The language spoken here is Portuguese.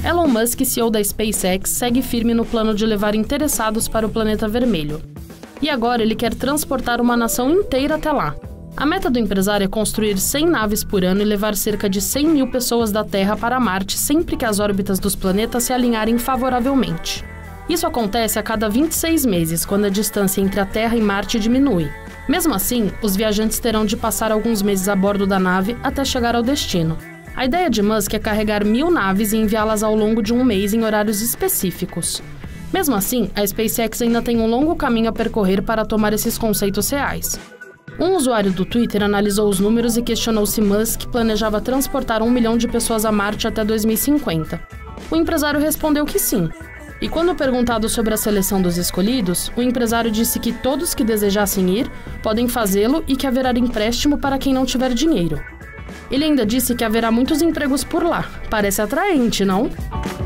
Elon Musk, CEO da SpaceX, segue firme no plano de levar interessados para o planeta vermelho. E agora ele quer transportar uma nação inteira até lá. A meta do empresário é construir 100 naves por ano e levar cerca de 100 mil pessoas da Terra para Marte sempre que as órbitas dos planetas se alinharem favoravelmente. Isso acontece a cada 26 meses, quando a distância entre a Terra e Marte diminui. Mesmo assim, os viajantes terão de passar alguns meses a bordo da nave até chegar ao destino. A ideia de Musk é carregar 1000 naves e enviá-las ao longo de um mês em horários específicos. Mesmo assim, a SpaceX ainda tem um longo caminho a percorrer para tomar esses conceitos reais. Um usuário do Twitter analisou os números e questionou se Musk planejava transportar 1 milhão de pessoas a Marte até 2050. O empresário respondeu que sim. E quando perguntado sobre a seleção dos escolhidos, o empresário disse que todos que desejassem ir podem fazê-lo e que haverá empréstimo para quem não tiver dinheiro. Ele ainda disse que haverá muitos empregos por lá. Parece atraente, não?